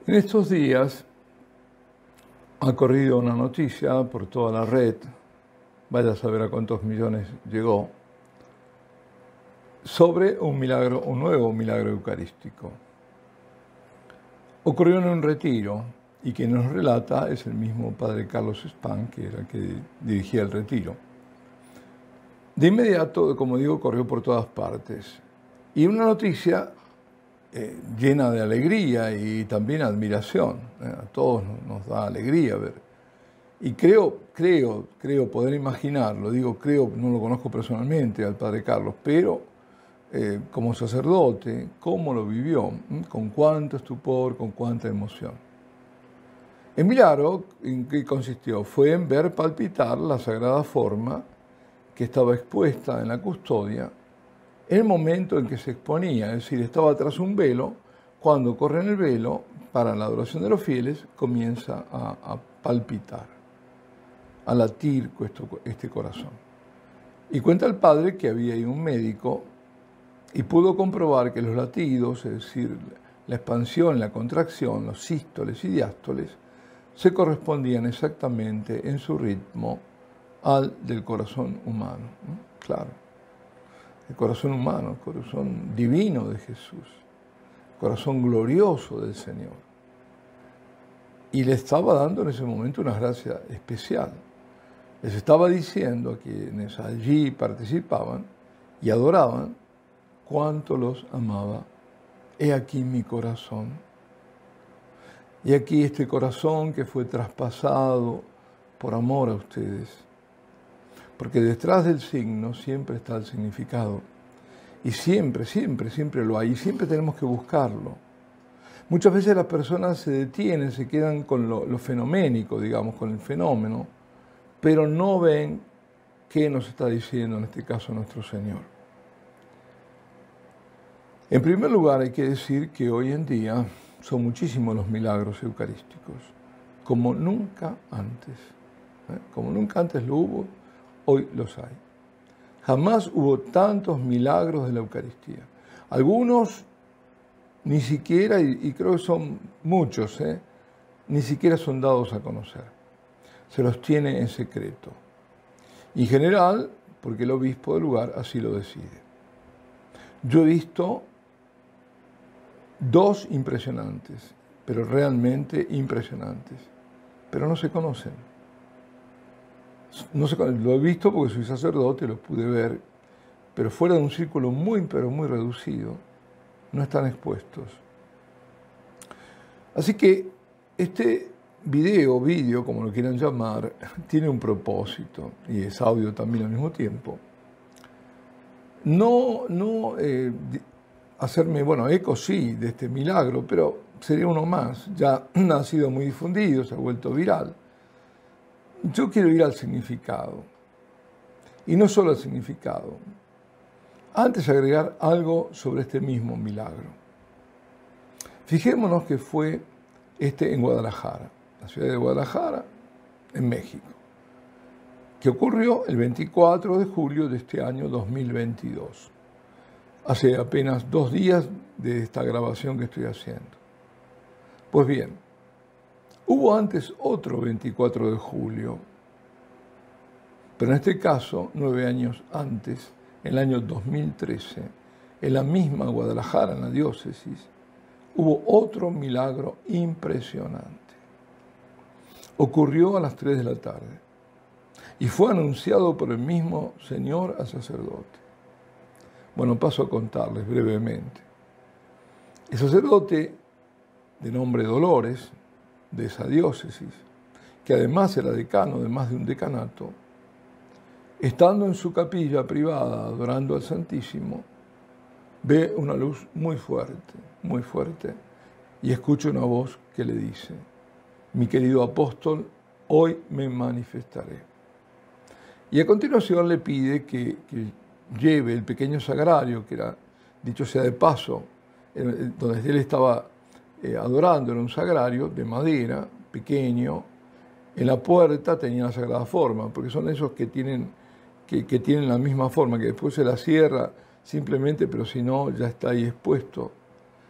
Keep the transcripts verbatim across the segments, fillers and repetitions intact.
En estos días ha corrido una noticia por toda la red, vaya a saber a cuántos millones llegó, sobre un milagro, un nuevo milagro eucarístico. Ocurrió en un retiro y quien nos relata es el mismo padre Carlos Spahn, que era el que dirigía el retiro. De inmediato, como digo, corrió por todas partes. Y una noticia eh, llena de alegría y también admiración. ¿eh? A todos nos da alegría ver. Y creo, creo, creo poder imaginarlo, digo creo, no lo conozco personalmente al padre Carlos, pero eh, como sacerdote, cómo lo vivió, ¿eh? Con cuánto estupor, con cuánta emoción. El milagro, ¿en qué consistió? Fue en ver palpitar la sagrada forma que estaba expuesta en la custodia en el momento en que se exponía, es decir, estaba tras un velo. Cuando corre en el velo, para la adoración de los fieles, comienza a, a palpitar, a latir este corazón. Y cuenta el padre que había ahí un médico y pudo comprobar que los latidos, es decir, la expansión, la contracción, los sístoles y diástoles, se correspondían exactamente en su ritmo al del corazón humano. Claro, el corazón humano, el corazón divino de Jesús, el corazón glorioso del Señor. Y le estaba dando en ese momento una gracia especial. Les estaba diciendo a quienes allí participaban y adoraban cuánto los amaba. He aquí mi corazón. Y aquí este corazón que fue traspasado por amor a ustedes. Porque detrás del signo siempre está el significado. Y siempre, siempre, siempre lo hay. Y siempre tenemos que buscarlo. Muchas veces las personas se detienen, se quedan con lo, lo fenoménico, digamos, con el fenómeno, pero no ven qué nos está diciendo en este caso nuestro Señor. En primer lugar, hay que decir que hoy en día son muchísimos los milagros eucarísticos, como nunca antes. ¿eh? Como nunca antes lo hubo, hoy los hay. Jamás hubo tantos milagros de la Eucaristía. Algunos ni siquiera, y, y creo que son muchos, ¿eh? ni siquiera son dados a conocer. Se los tiene en secreto. Y en general, porque el obispo del lugar así lo decide. Yo he visto dos impresionantes, pero realmente impresionantes, pero no se conocen. No se conocen. Lo he visto porque soy sacerdote, los pude ver, pero fuera de un círculo muy, pero muy reducido, no están expuestos. Así que este video, vídeo, como lo quieran llamar, tiene un propósito, y es audio también al mismo tiempo. No, no eh, hacerme, bueno, eco sí de este milagro, pero sería uno más. Ya ha sido muy difundido, se ha vuelto viral. Yo quiero ir al significado, y no solo al significado. Antes agregar algo sobre este mismo milagro. Fijémonos que fue este en Guadalajara, la ciudad de Guadalajara, en México, que ocurrió el veinticuatro de julio de este año dos mil veintidós. Hace apenas dos días de esta grabación que estoy haciendo. Pues bien, hubo antes otro veinticuatro de julio, pero en este caso, nueve años antes, en el año dos mil trece, en la misma Guadalajara, en la diócesis, hubo otro milagro impresionante. Ocurrió a las tres de la tarde y fue anunciado por el mismo Señor al sacerdote. Bueno, paso a contarles brevemente. El sacerdote, de nombre Dolores, de esa diócesis, que además era decano de más de un decanato, estando en su capilla privada adorando al Santísimo, ve una luz muy fuerte, muy fuerte, y escucha una voz que le dice: mi querido apóstol, hoy me manifestaré. Y a continuación le pide que, que lleve el pequeño sagrario, que era, dicho sea de paso, donde él estaba eh, adorando, era un sagrario de madera, pequeño. En la puerta tenía la sagrada forma, porque son esos que tienen, que, que tienen la misma forma, que después se la cierra simplemente, pero si no, ya está ahí expuesto.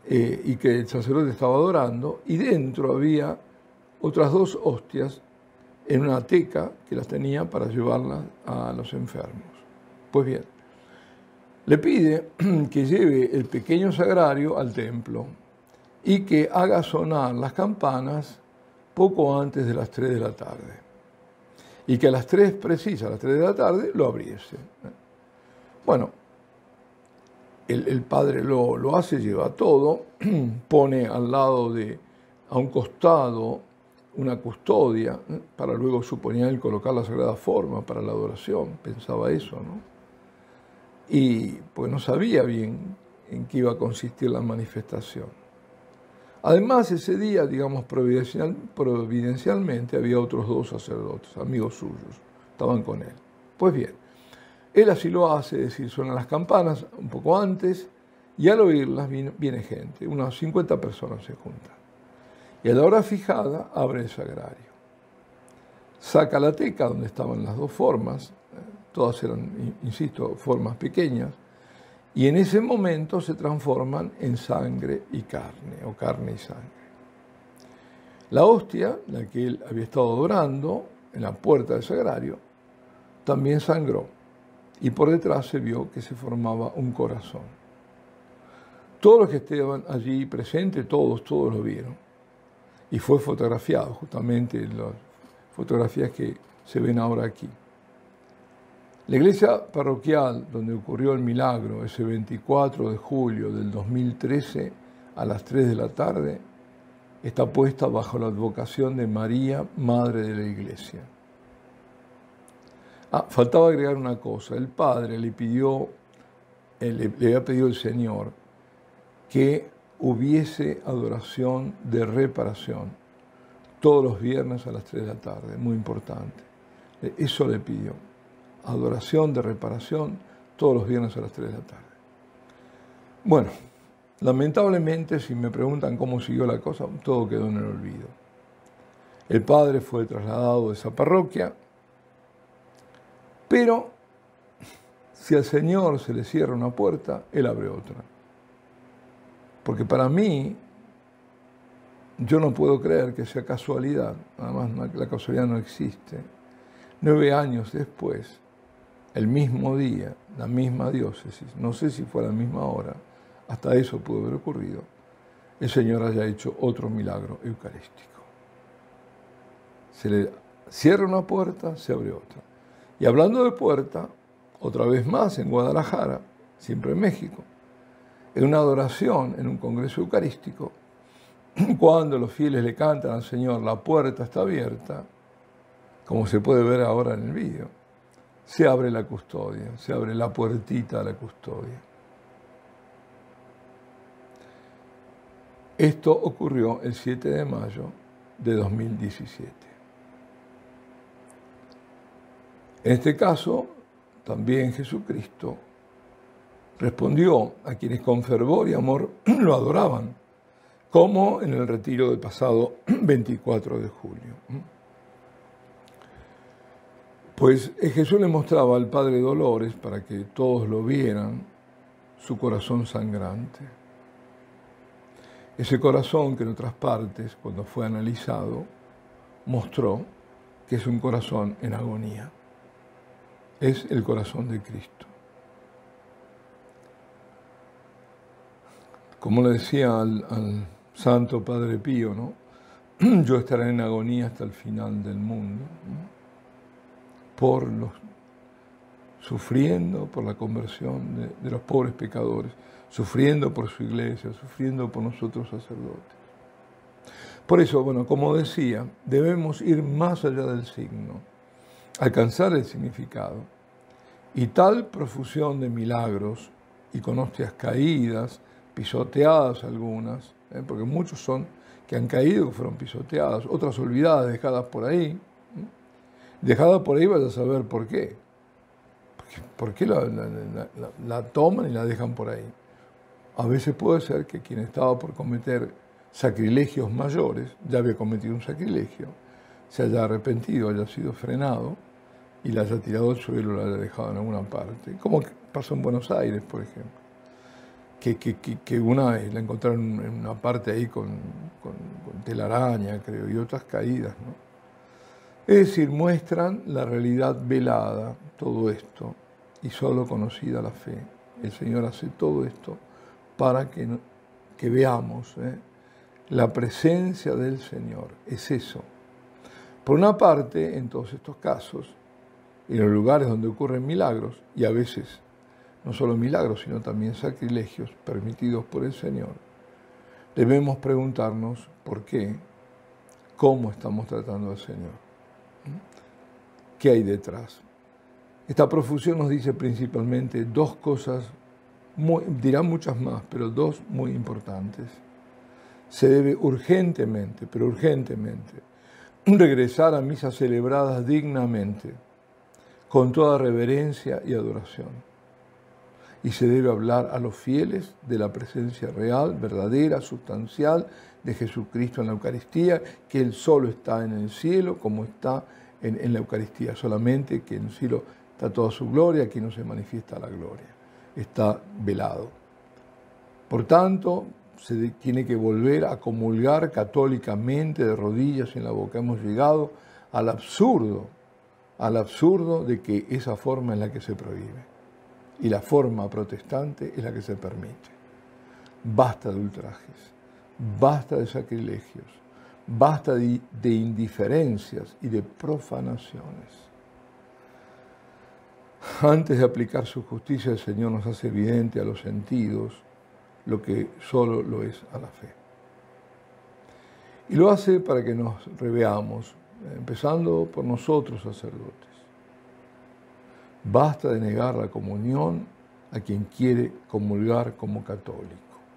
eh, y que el sacerdote estaba adorando, y dentro había otras dos hostias en una teca que las tenía para llevarlas a los enfermos. Pues bien, le pide que lleve el pequeño sagrario al templo y que haga sonar las campanas poco antes de las tres de la tarde. Y que a las tres precisas, a las tres de la tarde, lo abriese. Bueno, el, el padre lo, lo hace, lleva todo, pone al lado de, a un costado, una custodia, ¿eh? Para luego, suponía él, colocar la sagrada forma para la adoración, pensaba eso, ¿no? Y pues no sabía bien en qué iba a consistir la manifestación. Además, ese día, digamos, providencial, providencialmente, había otros dos sacerdotes, amigos suyos, estaban con él. Pues bien, él así lo hace, es decir, suenan las campanas un poco antes, y al oírlas viene, viene gente, unas cincuenta personas se juntan. Y a la hora fijada abre el sagrario. Saca la teca donde estaban las dos formas, todas eran, insisto, formas pequeñas, y en ese momento se transforman en sangre y carne, o carne y sangre. La hostia, la que él había estado adorando, en la puerta del sagrario, también sangró, y por detrás se vio que se formaba un corazón. Todos los que estaban allí presentes, todos, todos lo vieron, y fue fotografiado, justamente las fotografías que se ven ahora aquí. La iglesia parroquial donde ocurrió el milagro, ese veinticuatro de julio del dos mil trece a las tres de la tarde, está puesta bajo la advocación de María, Madre de la Iglesia. Ah, faltaba agregar una cosa. El padre le pidió, le, le había pedido al Señor que hubiese adoración de reparación todos los viernes a las tres de la tarde, muy importante. Eso le pidió. Adoración de reparación todos los viernes a las tres de la tarde. Bueno, lamentablemente, si me preguntan cómo siguió la cosa, todo quedó en el olvido. El padre fue trasladado de esa parroquia, pero si al Señor se le cierra una puerta, Él abre otra. Porque para mí, yo no puedo creer que sea casualidad, además la casualidad no existe. Nueve años después, el mismo día, la misma diócesis, no sé si fue a la misma hora, hasta eso pudo haber ocurrido, el Señor haya hecho otro milagro eucarístico. Se le cierra una puerta, se abre otra. Y hablando de puerta, otra vez más en Guadalajara, siempre en México, en una adoración, en un congreso eucarístico, cuando los fieles le cantan al Señor, la puerta está abierta, como se puede ver ahora en el vídeo, se abre la custodia, se abre la puertita a la custodia. Esto ocurrió el siete de mayo de dos mil diecisiete. En este caso, también Jesucristo respondió a quienes con fervor y amor lo adoraban, como en el retiro del pasado veinticuatro de julio. Pues Jesús le mostraba al Padre Dolores, para que todos lo vieran, su corazón sangrante. Ese corazón que en otras partes, cuando fue analizado, mostró que es un corazón en agonía. Es el corazón de Cristo. Como le decía al, al Santo Padre Pío, ¿no? Yo estaré en agonía hasta el final del mundo, ¿no? Por los, sufriendo por la conversión de, de los pobres pecadores, sufriendo por su iglesia, sufriendo por nosotros sacerdotes. Por eso, bueno, como decía, debemos ir más allá del signo, alcanzar el significado. Y tal profusión de milagros, y con hostias caídas, pisoteadas algunas, ¿eh? porque muchos son que han caído, que fueron pisoteadas, otras olvidadas, dejadas por ahí, ¿eh? dejadas por ahí, vaya a saber por qué. ¿Por qué la, la, la, la toman y la dejan por ahí? A veces puede ser que quien estaba por cometer sacrilegios mayores, ya había cometido un sacrilegio, se haya arrepentido, haya sido frenado y la haya tirado al suelo, la haya dejado en alguna parte, como pasó en Buenos Aires, por ejemplo. que, que, que, que una la encontraron en una parte ahí con, con, con telaraña, creo, y otras caídas, ¿no? Es decir, muestran la realidad velada, todo esto, y solo conocida la fe. El Señor hace todo esto para que, que veamos ¿eh? la presencia del Señor. Es eso. Por una parte, en todos estos casos, en los lugares donde ocurren milagros, y a veces no solo milagros, sino también sacrilegios permitidos por el Señor, debemos preguntarnos por qué, cómo estamos tratando al Señor, qué hay detrás. Esta profusión nos dice principalmente dos cosas, muy, dirán muchas más, pero dos muy importantes. Se debe urgentemente, pero urgentemente, regresar a misas celebradas dignamente, con toda reverencia y adoración. Y se debe hablar a los fieles de la presencia real, verdadera, sustancial de Jesucristo en la Eucaristía, que Él solo está en el cielo como está en, en la Eucaristía, solamente que en el cielo está toda su gloria, aquí no se manifiesta la gloria, está velado. Por tanto, se tiene que volver a comulgar católicamente de rodillas en la boca. Hemos llegado al absurdo, al absurdo de que esa forma es la que se prohíbe. Y la forma protestante es la que se permite. Basta de ultrajes, basta de sacrilegios, basta de, de indiferencias y de profanaciones. Antes de aplicar su justicia, el Señor nos hace evidente a los sentidos lo que solo lo es a la fe. Y lo hace para que nos reveamos, empezando por nosotros, sacerdotes. Basta de negar la comunión a quien quiere comulgar como católico.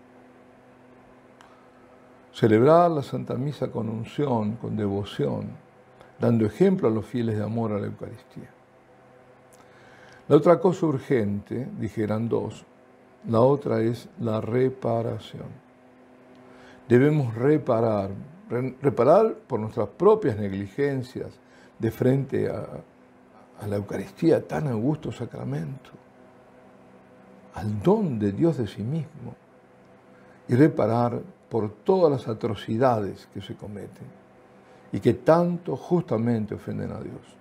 Celebrar la Santa Misa con unción, con devoción, dando ejemplo a los fieles de amor a la Eucaristía. La otra cosa urgente, dijeran dos, la otra es la reparación. Debemos reparar, reparar por nuestras propias negligencias de frente a a la Eucaristía, tan augusto sacramento, al don de Dios de sí mismo, y reparar por todas las atrocidades que se cometen y que tanto justamente ofenden a Dios.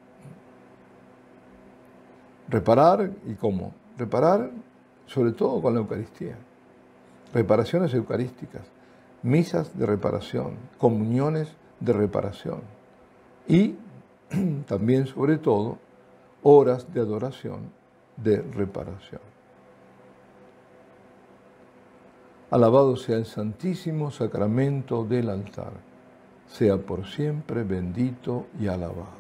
Reparar, ¿y cómo? Reparar sobre todo con la Eucaristía, reparaciones eucarísticas, misas de reparación, comuniones de reparación y también, sobre todo, horas de adoración, de reparación. Alabado sea el santísimo sacramento del altar, sea por siempre bendito y alabado.